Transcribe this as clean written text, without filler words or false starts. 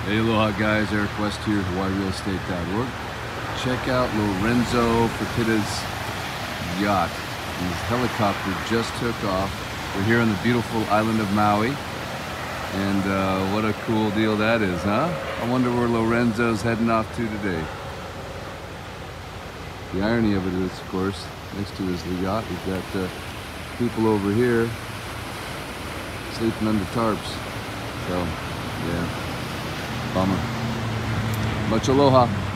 Hey, aloha guys, Eric West here, HawaiiRealEstate.org. Check out Lorenzo Fertitta's yacht. His helicopter just took off. We're here on the beautiful island of Maui. And what a cool deal that is, huh? I wonder where Lorenzo's heading off to today. The irony of it is, of course, next to his yacht, we've got people over here sleeping under tarps. So, yeah. Bummer. Much aloha.